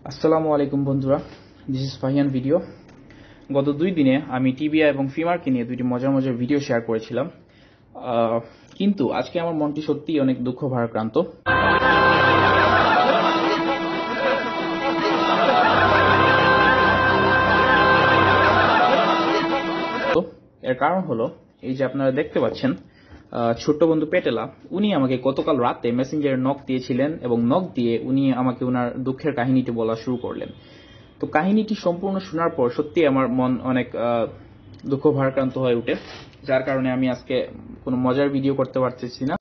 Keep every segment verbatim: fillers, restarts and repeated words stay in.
আসসালামু আলাইকুম বন্ধুরা, দিস ইজ ফাহিয়ান ভিডিও। গত দুই দিনে আমি টিবিয়া এবং ফিমারকে নিয়ে দুইটি মজার মজার ভিডিও শেয়ার করেছিলাম, কিন্তু আজকে আমার মনটি সত্যিই অনেক দুঃখ ভারাক্রান্ত। এর কারণ হলো এই যে আপনারা দেখতে পাচ্ছেন ছোট্ট বন্ধু পেটেলা, উনি আমাকে গতকাল রাতে মেসেঞ্জারে নক দিয়েছিলেন এবং নক দিয়ে উনি আমাকে ওনার দুঃখের কাহিনীটি বলা শুরু করলেন। তো কাহিনীটি সম্পূর্ণ শোনার পর সত্যি আমার মন অনেক দুঃখ ভারাক্রান্ত হয়ে ওঠে, যার কারণে আমি আজকে কোনো মজার ভিডিও করতে পারতেছি না।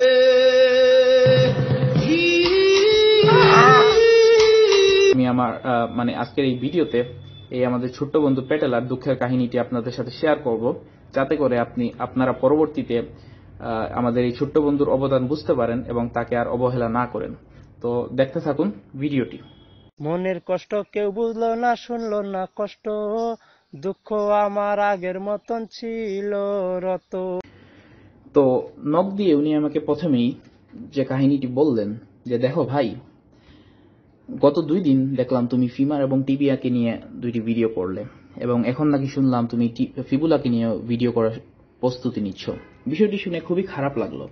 আমি আমার মানে আজকের এই ভিডিওতে এই আমাদের ছোট্ট বন্ধু পেটেলার দুঃখের কাহিনীটি আপনাদের সাথে শেয়ার করব, যাতে করে আপনি আপনারা পরবর্তীতে আমাদের এই ছোট্ট বন্ধুর অবদান বুঝতে পারেন এবং তাকে আর অবহেলা না করেন। তো দেখতে থাকুন ভিডিওটি। মনের কষ্ট কেউ বুঝলো না, শুনলো না কষ্ট, দুঃখ আমার আগের মতন ছিল রত। তো নক দিয়ে উনি আমাকে প্রথমেই যে কাহিনীটি বললেন যে, দেখো ভাই, গত দুই দিন দেখলাম তুমি ফিমার এবং টিবিয়াকে নিয়ে দুইটি ভিডিও করলে এবং এখন নাকি শুনলাম তুমি ফিবুলাকে নিয়ে ভিডিও করার প্রস্তুতি নিচ্ছ। বিষয়টি শুনে খুবই খারাপ লাগলো।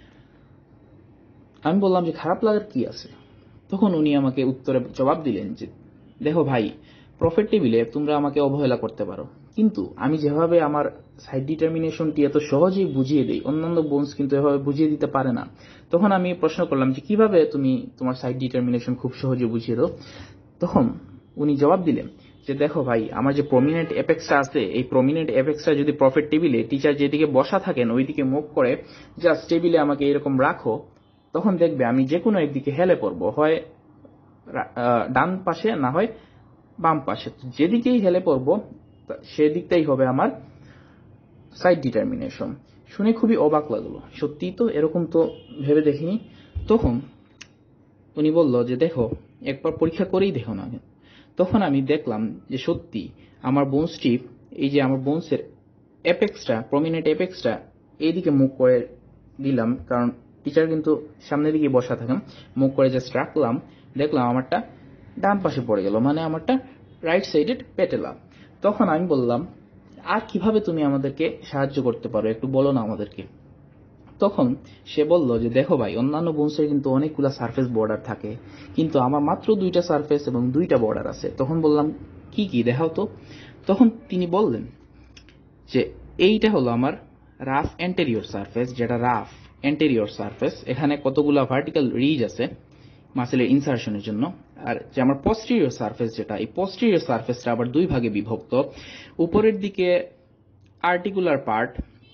আমি বললাম যে খারাপ লাগার কি আছে? তখন উনি আমাকে উত্তরে জবাব দিলেন যে, দেখো ভাই, প্রফিট টেবিলে তোমরা আমাকে অবহেলা করতে পারো, কিন্তু আমি যেভাবে আমার সাইড ডিটারমিনেশনটি এত সহজেই বুঝিয়ে দেই, অন্যান্য বোনস কিন্তু এভাবে বুঝিয়ে দিতে পারে না। তখন আমি প্রশ্ন করলাম যে কিভাবে তুমি তোমার সাইড ডিটারমিনেশন খুব সহজে বুঝিয়ে দাও? তখন উনি জবাব দিলেন যে, দেখো ভাই, আমার যে প্রমিনেন্ট এপেক্সটা আছে, এই প্রমিনেন্ট এপেক্সটা যদি প্রফিট টেবিলে টিচার যেদিকে বসা থাকেন ওইদিকে মুভ করে জাস্ট টেবিলে আমাকে এরকম রাখো, তখন দেখবে আমি যে কোনো একদিকে হেলে পড়বো, হয় ডান পাশে না হয় বাম পাশে। যেদিকেই হেলে পড়বো সেদিকটাই হবে আমার সাইড ডিটারমিনেশন। শুনে খুবই অবাক লাগলো, সত্যিই তো, এরকম তো ভেবে দেখিনি। তখন উনি বলল যে, দেখো, একবার পরীক্ষা করেই দেখো না। তখন আমি দেখলাম যে সত্যি আমার বোনসটি, এই যে আমার বোনসের এপেক্সটা, প্রমিনেন্ট এপেক্সটা এইদিকে মুখ করে দিলাম, কারণ টিচার কিন্তু সামনের দিকে বসা থাকেন, মুখ করে জাস্ট রাখলাম, দেখলাম আমারটা ডান পাশে পড়ে গেল, মানে আমারটা রাইট সাইডেড পেটেলা। তখন আমি বললাম, আর কিভাবে তুমি আমাদেরকে সাহায্য করতে পারো, একটু বলো না আমাদেরকে। তখন সে বলল যে, দেখো ভাই, অন্যান্য বোনসের কিন্তু অনেকগুলা সারফেস বর্ডার থাকে, কিন্তু আমার মাত্র দুইটা সারফেস এবং দুইটা বর্ডার আছে। তখন বললাম, কি কি দেখাও তো। তখন তিনি বললেন যে, এইটা হলো আমার রাফ এন্টেরিয়র সারফেস, যেটা রাফ এন্টেরিয়র সারফেস, এখানে কতগুলা ভার্টিক্যাল রিজ আছে মাসেলের ইনসারশনের জন্য। আর যে আমার পোস্টেরিয়র সারফেস, যেটা এই পোস্টেরিয়র সারফেসটা আবার দুই ভাগে বিভক্ত। উপরের দিকে articular part,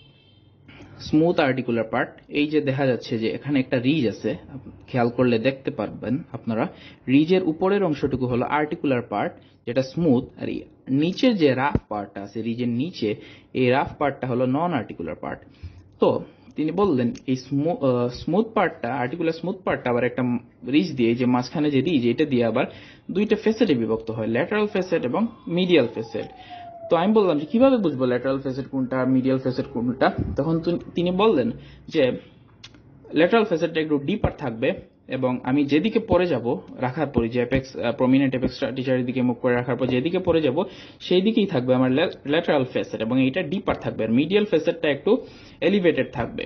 smooth articular part, এই যে দেখা যাচ্ছে যে এখানে একটা রিজ আছে, খেয়াল করলে দেখতে পারবেন আপনারা, রিজের উপরের অংশটুকু হলো আর্টিকুলার পার্ট, যেটা স্মুথ, আর নিচের যে রাফ পার্টটা আছে রিজের নিচে, এই রাফ পার্টটা হলো নন আর্টিকুলার পার্ট। তো তিনি বললেন এই স্মুথ পার্টটা, আর্টিকুলার স্মুথ পার্টটা আবার একটা রিজ দিয়ে, যে মাঝখানে যে রিজ, এটা দিয়ে আবার দুইটা ফেসেটে বিভক্ত হয়, ল্যাটারাল ফেসেট এবং মিডিয়াল ফেসেট। তো আমি বললাম যে কিভাবে বুঝবো ল্যাটারাল ফেসেট কোনটা আর মিডিয়াল ফেসেট কোনটা? তখন তিনি বললেন যে ল্যাটারাল ফেসেটটা একটু ডিপার থাকবে এবং আমি যেদিকে পরে যাব রাখার পরে, যে অ্যাপেক্স প্রমিনেন্ট অ্যাপেক্সটা টিচারের দিকে মুখ করে রাখার পর যেদিকে পরে যাব সেই দিকেই থাকবে আমার ল্যাটারাল ফেসেট, এবং এইটা ডিপার থাকবে, আর মিডিয়াল ফেসেটটা একটু এলিভেটেড থাকবে।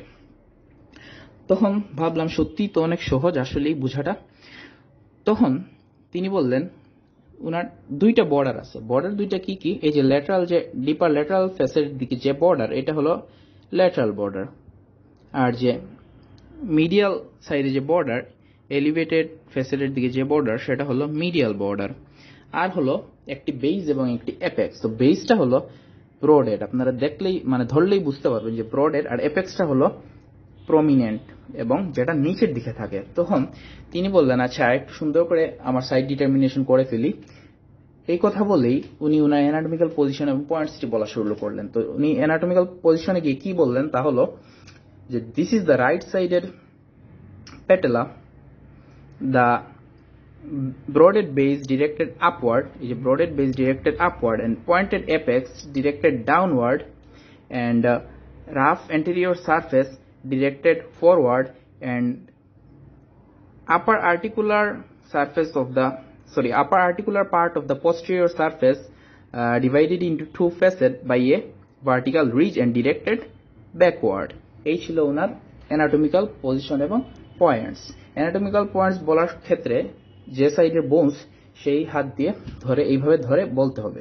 তখন ভাবলাম সত্যি তো অনেক সহজ আসলেই বোঝাটা। তখন তিনি বললেন উনার দুইটা বর্ডার আছে। বর্ডার দুইটা কি কি? এই যে ল্যাটারাল, যে ডিপার ল্যাটারাল ফেসের দিকে যে বর্ডার, এটা হলো ল্যাটারাল বর্ডার, আর যে মিডিয়াল সাইডে যে বর্ডার, এলিভেটেড ফেসের দিকে যে বর্ডার, সেটা হলো মিডিয়াল বর্ডার। আর হলো একটি বেস এবং একটি অ্যাপেক্স। তো বেসটা হলো ব্রড এড, আপনারা দেখলেই মানে ধরলেই বুঝতে পারবেন যে ব্রড এড, আর অ্যাপেক্সটা হলো প্রমিনেন্ট এবং যেটা নিচের দিকে থাকে। তখন তিনি বললেন, আচ্ছা একটু সুন্দর করে আমার সাইড ডিটারমিনেশন করে ফেলি। এই কথা বলেই উনি উনার অ্যানাটমিক্যাল পজিশন এবং পয়েন্টসটি বলা শুরু করলেন। তো উনি অ্যানাটমিক্যাল পজিশনে গিয়ে কি বললেন তা হলো যে, this is the right sided patella, the broaded base directed upward, is a broaded base directed upward, and pointed apex directed downward, and uh, rough anterior surface directed forward, and upper articular surface of the sorry, upper articular part of the posterior surface uh, divided into two facets by a vertical ridge and directed backward. এই ছিল ওনার anatomical position এবং points. anatomical points বলার ক্ষেত্রে যে সাইডের bones সেই হাত দিয়ে ধরে এইভাবে ধরে বলতে হবে।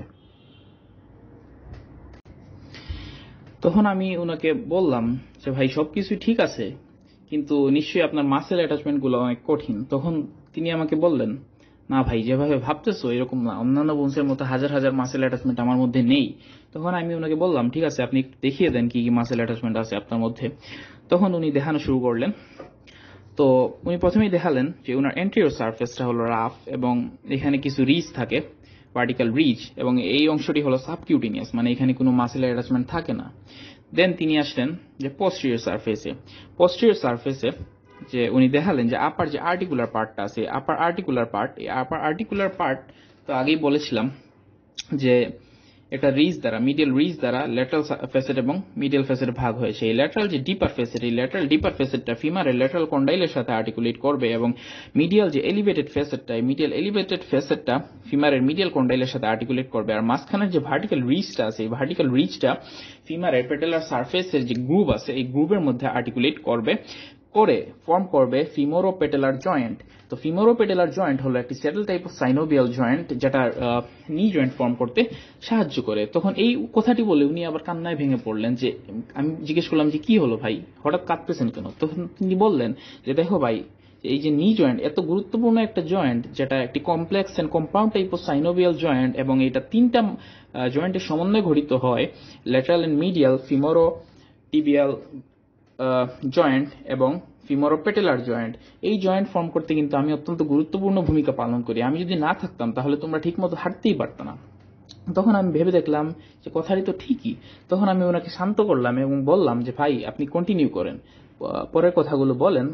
তখন আমি ওনাকে বললাম যে ভাই সবকিছু ঠিক আছে, কিন্তু নিশ্চয়ই আপনার মাসেল অ্যাটাচমেন্ট গুলো অনেক কঠিন। তখন তিনি আমাকে বললেন, না ভাই, যেভাবে ভাবতেছো এরকম না, অন্যান্য বোনসের মতো হাজার হাজার মাসেল অ্যাটাচমেন্ট আমার মধ্যে নেই। তখন আমি ওনাকে বললাম, ঠিক আছে, আপনি দেখিয়ে দেন কি কি মাসেল অ্যাটাচমেন্ট আছে আপনার মধ্যে। তখন উনি দেখানো শুরু করলেন। তো উনি প্রথমেই দেখালেন যে ওনার এন্টেরিয়র সারফেসটা হলো রাফ এবং এখানে কিছু রিজ থাকে, ভার্টিক্যাল রিজ, এবং এই অংশটি হলো সাবকিউটিনিয়াস, মানে এখানে কোনো মাসেল অ্যাটাচমেন্ট থাকে না। দেন তিনি আসলেন যে পোস্টেরিয়র সারফেসে। পোস্টেরিয়র সারফেসে যে উনি দেখালেন যে আপার যে আর্টিকুলার পার্টটা আছে, আপার আর্টিকুলার পার্ট, এই আপার আর্টিকুলার পার্ট তো আগেই বলেছিলাম যে একটা রিজ দ্বারা, মিডিয়াল রিজ দ্বারা ল্যাটারাল ফেসেট এবং মিডিয়াল ফেসেট ভাগ হয়েছে। এই ল্যাটারাল যে ডিপার ফেসেট, এই ল্যাটারাল ডিপার ফেসেটটা ফিমারের ল্যাটারাল কন্ডাইলের সাথে আর্টিকুলেট করবে এবং মিডিয়াল যে এলিভেটেড ফেসেটটা, এই মিডিয়াল এলিভেটেড ফেসেটটা ফিমারের মিডিয়াল কন্ডাইলের সাথে আর্টিকুলেট করবে। আর মাঝখানের যে ভার্টিক্যাল রিজটা আছে, এই ভার্টিক্যাল রিজটা ফিমারের পেটেলার সারফেসের যে গ্রুভ আছে, এই গ্রুভের মধ্যে আর্টিকুলেট করবে, করে ফর্ম করবে ফিমোরোপেটেলার জয়েন্ট। তো ফিমোরোপেটেলার জয়েন্ট হলো একটি saddle type of synovial joint, যেটা নি জয়েন্ট ফর্ম করতে সাহায্য করে। তখন এই কথাটি বলে উনি আবার কান্নায় ভেঙে পড়লেন। যে আমি জিজ্ঞেস করলাম যে কি হলো ভাই, হঠাৎ কাঁদতেছেন কেন? তখন তিনি বললেন যে দেখো ভাই, এই যে নি জয়েন্ট এত গুরুত্বপূর্ণ একটা জয়েন্ট, যেটা একটি complex and compound type of synovial joint, এবং এটা তিনটা জয়েন্টের সমন্বয়ে গঠিত হয়, lateral and medial, femorotibial joint এবং ফিমোরোপেটেলার জয়েন্ট। এই জয়েন্ট ফর্ম করতে কিন্তু আমি অত্যন্ত গুরুত্বপূর্ণ ভূমিকা পালন করি। আমি যদি না থাকতাম তাহলে তোমরা ঠিক মতো হাঁটতেই পারত না। তখন আমি ভেবে দেখলাম যে কথাটি তো ঠিকই। তখন আমি ওনাকে শান্ত করলাম এবং বললাম যে ভাই, আপনি কন্টিনিউ করেন, পরের কথাগুলো বলেন।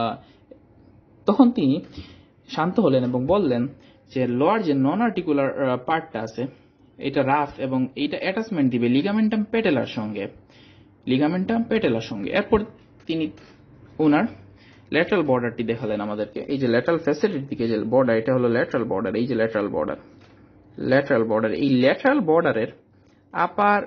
তখন তিনি শান্ত হলেন এবং বললেন যে লোয়ার যে নন আর্টিকুলার পার্টটা আছে, এটা রাফ এবং এইটা অ্যাটাচমেন্ট দিবে লিগামেন্টাম পেটেলার সঙ্গে, লিগামেন্টাম পেটেলার সঙ্গে। এরপর তিনি ওনার ল্যাটারাল বর্ডারটি দেখালেন আমাদেরকে। এই যে ল্যাটারাল ফ্যাসেটের দিকে যে বর্ডার, এটা হলো ল্যাটারাল বর্ডার। এই যে ল্যাটারাল বর্ডার, ল্যাটারাল বর্ডার, এই ল্যাটারাল বর্ডারের আপার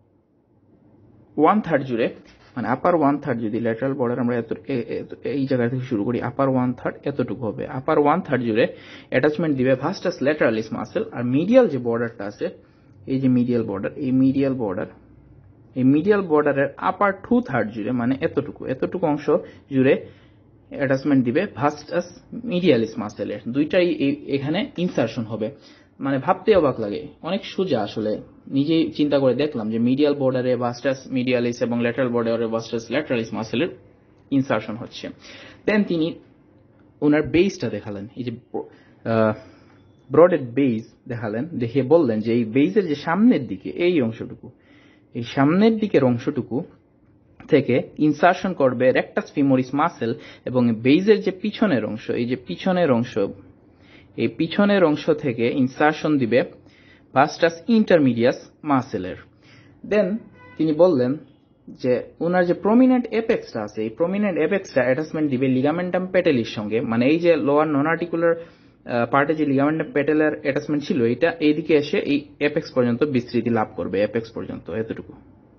ওয়ান থার্ড জুড়ে, মানে আপার ওয়ান থার্ড যদি ল্যাটারাল বর্ডার আমরা এত এই জায়গা থেকে শুরু করি, আপার ওয়ান থার্ড এতটুকু হবে। আপার ওয়ান থার্ড জুড়ে অ্যাটাচমেন্ট দিবে ভাস্টাস ল্যাটারালিস মাসেল। আর মিডিয়াল যে বর্ডারটা আছে, এই যে মিডিয়াল বর্ডার, এই মিডিয়াল বর্ডার, এই মিডিয়াল বর্ডারের আপার টু থার্ড জুড়ে, মানে এতটুকু এতটুকু অংশ জুড়ে অ্যাটাচমেন্ট দিবে ভাস্টাস মিডিয়ালিস মাসেলের। দুইটাই এখানে ইনসারশন হবে। মানে ভাবতে অবাক লাগে, অনেক সোজা আসলে। নিজেই চিন্তা করে দেখলাম যে মিডিয়াল বর্ডারে ভাস্টাস মিডিয়ালিস এবং ল্যাটারাল বর্ডারে ভাস্টাস ল্যাটারালিস মাসেলের ইনসারশন হচ্ছে। দেন তিনি ওনার বেসটা দেখালেন, এই যে ব্রডেড বেস দেখালেন, দেখিয়ে বললেন যে এই বেসের যে সামনের দিকে এই অংশটুকু, এই সামনের দিকের অংশটুকু থেকে ইনসারশন করবে রেক্টাস ফিমোরিস মাসেল, এবং বেইজের যে পিছনের অংশ, এই যে পিছনের অংশ, এই পিছনের অংশ থেকে ইনসারশন দিবে ভাস্টাস ইন্টারমিডিয়াস মাসেলের। দেন তিনি বললেন যে ওনার যে প্রমিনেন্ট এপেক্সটা আছে, এই প্রমিনেন্ট এপেক্সটা অ্যাটাচমেন্ট দিবে লিগামেন্টাম পেটেলির সঙ্গে। মানে এই যে লোয়ার নন আর্টিকুলার পার্টে যে লিগামেন্টাম পেটেলার অ্যাটাচমেন্ট ছিল, এটা এইদিকে এসে এই এপেক্স পর্যন্ত বিস্তৃতি লাভ করবে, এপেক্স পর্যন্ত এতটুকু।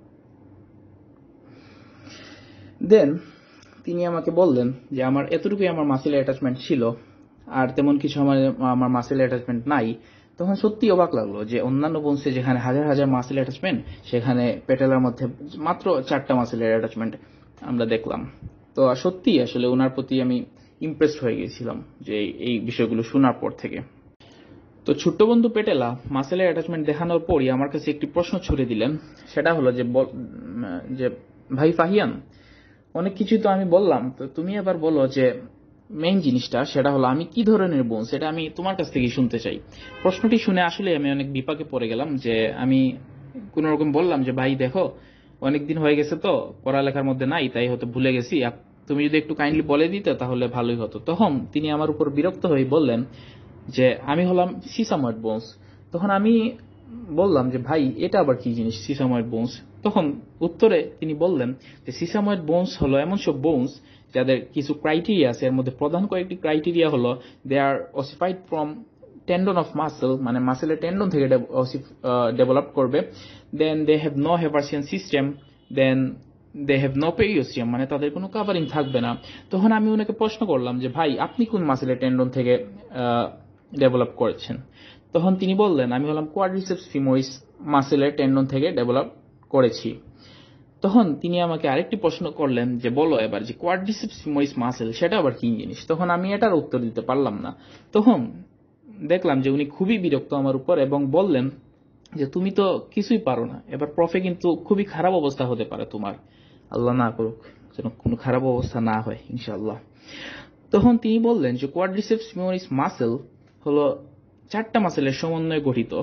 দেন তিনি আমাকে বললেন যে আমার এতটুকুই আমার মাসেল অ্যাটাচমেন্ট ছিল, আর তেমন কিছু আমার আমার মাসেল অ্যাটাচমেন্ট নাই। তখন সত্যি অবাক লাগলো যে অন্যান্য বোনসে যেখানে হাজার হাজার মাসেল অ্যাটাচমেন্ট, সেখানে পেটেলার মধ্যে মাত্র চারটা মাসেলের অ্যাটাচমেন্ট আমরা দেখলাম। তো সত্যি আসলে ওনার প্রতি আমি ইমপ্রেসড হয়ে গিয়েছিলাম যে এই বিষয়গুলো শোনার পর থেকে। তো ছোট্ট বন্ধু পেটেলা মাসেলের অ্যাটাচমেন্ট দেখানোর পরই আমার কাছে একটি প্রশ্ন ছুড়ে দিলেন। সেটা হলো যে যে ভাই ফাহিয়ান, অনেক কিছু তো আমি বললাম, তো তুমি এবার বলো যে মেইন জিনিসটা, সেটা হলো আমি কি ধরনের বোন, সেটা আমি তোমার কাছ থেকে শুনতে চাই। প্রশ্নটি শুনে আসলে আমি অনেক বিপাকে পড়ে গেলাম। যে আমি কোন রকম বললাম যে ভাই দেখো, অনেকদিন হয়ে গেছে তো পড়ালেখার মধ্যে নাই, তাই হয়তো ভুলে গেছি, তুমি যদি একটু কাইন্ডলি বলে দিতে তাহলে ভালোই হতো। তখন তিনি আমার উপর বিরক্ত হয়ে বললেন যে আমি হলাম সিসাময়েড বোনস। তখন আমি বললাম যে ভাই এটা আবার কি জিনিস সিসাময়েড বোনস? তখন উত্তরে তিনি বললেন যে সিসাময়েড বোনস হলো এমন সব বোনস যাদের কিছু ক্রাইটেরিয়া আছে। এর মধ্যে প্রধান কয়েকটি ক্রাইটেরিয়া হলো they are ossified from tendon of muscle, মানে মাসেলের টেন্ডন থেকে ডেভেলপ করবে। Then they have no haversian system, then they have no periosteum, মানে তাদের কোনো কাভারিং থাকবে না। তখন আমি ওনাকে প্রশ্ন করলাম যে ভাই আপনি কোন মাসেলের টেন্ডন থেকে ডেভেলপ করেছেন? তখন তিনি বললেন আমি হলাম কোয়াড্রিসেপস ফিমোরিস মাসেলের টেন্ডন থেকে ডেভেলপ করেছি। তখন তিনি আমাকে আরেকটি প্রশ্ন করলেন যে বলো এবার যে কোয়াড্রিসেপস ফিমোরিস মাসেল সেটা আবার কি জিনিস? তখন আমি এটার উত্তর দিতে পারলাম না। তখন দেখলাম যে উনি খুবই বিরক্ত আমার উপর এবং বললেন যে তুমি তো কিছুই পারো না, এবার প্রফে কিন্তু খুবই খারাপ অবস্থা হতে পারে তোমার, আল্লাহ না করুক যেন কোনো খারাপ অবস্থা না হয় ইনশাআল্লাহ। তখন তিনি বললেন যে কোয়াড্রিসেপস ফিমোরিস মাসেল হলো চারটা মাসেলের সমন্বয়ে গঠিত,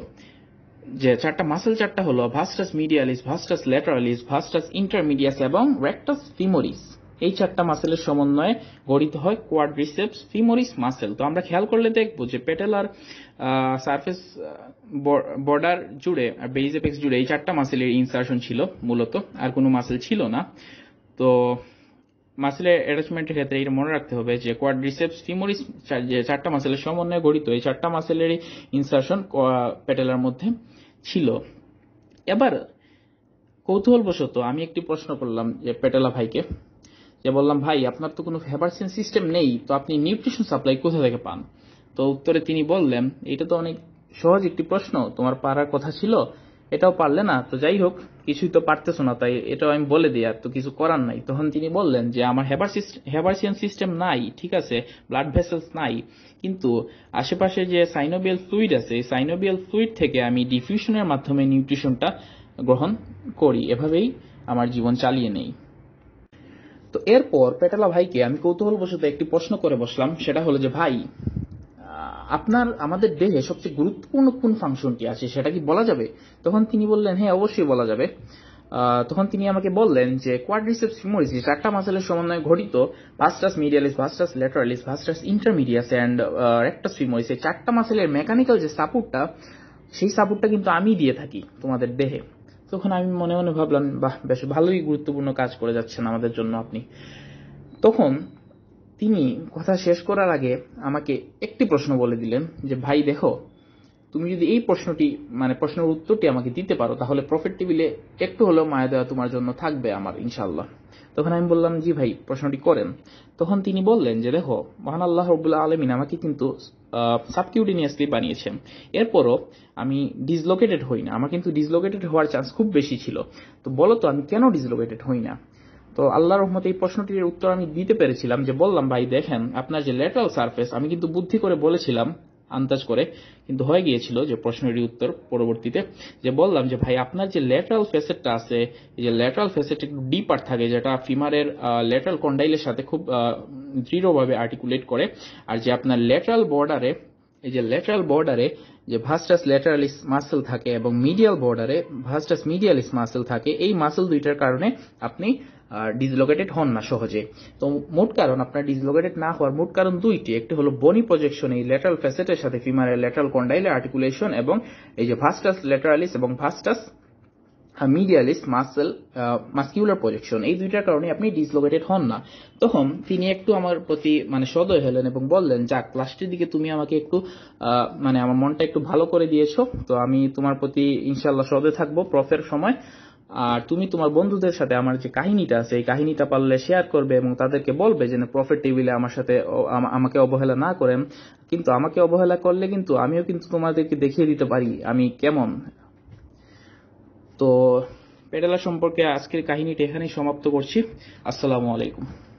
যে চারটা মাসেল চারটা হলো ভাস্টাস মিডিয়ালিস, ভাস্টাস ল্যাটারালিস, ভাস্টাস ইন্টারমিডিয়াস এবং রেক্টাস ফিমোরিস। এই চারটা মাসেলের সমন্বয়ে গঠিত হয় কোয়াড্রিসেপস ফিমোরিস মাসেল। তো আমরা খেয়াল করলে দেখবো যে পেটেলার সারফেস বর্ডার জুড়ে আর বেজ এপেক্স জুড়ে এই চারটা মাসেলের ইনসারশন ছিল মূলত, আর কোনো মাসেল ছিল না। তো মাসেলের অ্যাটাচমেন্টের ক্ষেত্রে এটা মনে রাখতে হবে যে কোয়াড্রিসেপস ফিমোরিস যে চারটা মাসেলের সমন্বয়ে গঠিত, এই চারটা মাসেলেরই ইনসারশন পেটেলার মধ্যে ছিল। এবার কৌতূহলবশত আমি একটি প্রশ্ন করলাম যে পেটেলা ভাইকে, যে বললাম ভাই আপনার তো কোনো হেপারসিয়ান সিস্টেম নেই, তো আপনি নিউট্রিশন সাপ্লাই কোথা থেকে পান? তো উত্তরে তিনি বললেন এটা তো অনেক সহজ একটি প্রশ্ন, তোমার পারার কথা ছিল, এটাও পারলে না, তো যাই হোক কিছুই তো পারতেছো না, তাই এটাও আমি বলে দিই, আর তো কিছু করার নাই। তখন তিনি বললেন যে আমার হেপারসিয়ান সিস্টেম নাই, ঠিক আছে, ব্লাড ভেসেলস নাই, কিন্তু আশেপাশে যে সাইনোবিয়াল ফ্লুইড আছে এই সাইনোবিয়াল ফ্লুইড থেকে আমি ডিফিউশনের মাধ্যমে নিউট্রিশনটা গ্রহণ করি, এভাবেই আমার জীবন চালিয়ে নেই। তো এরপর পেটেলা ভাইকে আমি কৌতূহলবশত একটি প্রশ্ন করে বসলাম, সেটা হলো যে ভাই আপনার আমাদের দেহে সবচেয়ে গুরুত্বপূর্ণ কোন ফাংশনটি আছে সেটা কি বলা যাবে? তখন তিনি বললেন হ্যাঁ অবশ্যই বলা যাবে। তখন তিনি আমাকে বললেন যে কোয়াড্রিসেপস ফিমোরিস চারটা মাসেলের সমন্বয়ে গঠিত vastus medialis, vastus lateralis, vastus intermedius and rectus femoris, এই চারটা মাসেলের মেকানিক্যাল যে সাপোর্টটা সেই সাপোর্টটা কিন্তু আমি দিয়ে থাকি তোমাদের দেহে। তখন আমি মনে মনে ভাবলাম বাহ বেশ ভালোই গুরুত্বপূর্ণ কাজ করে যাচ্ছেন আমাদের জন্য আপনি। তখন তিনি কথা শেষ করার আগে আমাকে একটি প্রশ্ন বলে দিলেন যে ভাই দেখো তুমি যদি এই প্রশ্নটি মানে প্রশ্নের উত্তরটি আমাকে দিতে পারো তাহলে প্রফেট টেবিলে একটু হলেও মায়া দেওয়া তোমার জন্য থাকবে আমার ইনশাআল্লাহ। তখন আমি বললাম জি ভাই প্রশ্নটি করেন। তখন তিনি বললেন যে দেখো মহান আল্লাহ রাব্বুল আলামিন আমাকে কিন্তু সাবকিউটেনিয়াসলি বানিয়েছেন, এরপরও আমি ডিসলোকেটেড হই না, আমার কিন্তু ডিসলোকেটেড হওয়ার চান্স খুব বেশি ছিল, তো বলো তো আমি কেন ডিসলোকেটেড হই না? তো আল্লাহর রহমতে এই প্রশ্নটির উত্তর আমি দিতে পেরেছিলাম, যে বললাম ভাই দেখেন আপনার যে ল্যাটারাল সারফেস, আমি কিন্তু বুদ্ধি করে বলেছিলাম আন্দাজ করে, কিন্তু হয়ে গিয়েছিল যে প্রশ্নটির উত্তর পরবর্তীতে, যে বললাম যে ভাই আপনার যে ল্যাটারাল ফেসেটটা আছে এই যে ল্যাটারাল ফেসেট একটু ডিপার থাকে, যেটা ফিমারের ল্যাটারাল কন্ডাইলের সাথে খুব দৃঢ়ভাবে আর্টিকুলেট করে, আর যে আপনার ল্যাটারাল বর্ডারে এই যে ল্যাটারাল বর্ডারে যে ভাস্টাস ল্যাটারালিস মাসেল থাকে এবং মিডিয়াল বর্ডারে ভাস্টাস মিডিয়ালিস মাসেল থাকে, এই মাসেল দুইটার কারণে আপনি ডিসলোকেটেড হন না সহজে। তো মোট কারণ আপনার ডিসলোকেটেড না হওয়ার মোট কারণ দুইটি, একটি হলো বনি প্রজেকশন এই ল্যাটারাল ফ্যাসেটের সাথে ফিমারের ল্যাটারাল কন্ডাইলের আর্টিকুলেশন, এবং এই যে ভাস্টাস ল্যাটারালিস এবং vastus medialis muscle muscular projection, এই দুইটার কারণে আপনি ডিসলোকেটেড হন না। তখন তিনি একটু আমার প্রতি মানে সদয় হলেন এবং বললেন যাক লাস্টের দিকে তুমি আমাকে একটু মানে আমার মনটা একটু ভালো করে দিয়েছো, তো আমি তোমার প্রতি ইনশাআল্লাহ সদয় থাকবো প্রফের সময়, আর তুমি তোমার বন্ধুদের সাথে আমার যে কাহিনীটা আছে এই কাহিনীটা পারলে শেয়ার করবে এবং তাদেরকে বলবে যে প্রফেট টেবিলে আমার সাথে আমাকে অবহেলা না করেন, কিন্তু আমাকে অবহেলা করলে কিন্তু আমিও কিন্তু তোমাদেরকে দেখিয়ে দিতে পারি আমি কেমন। তো পেটেলা সম্পর্কে আজকের কাহিনীটা এখানেই সমাপ্ত করছি। আসসালামু আলাইকুম।